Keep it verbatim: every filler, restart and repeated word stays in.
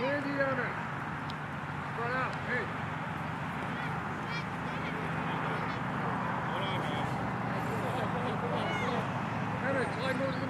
Handy on it. Run out. Hey. Hold on, man. Climb over the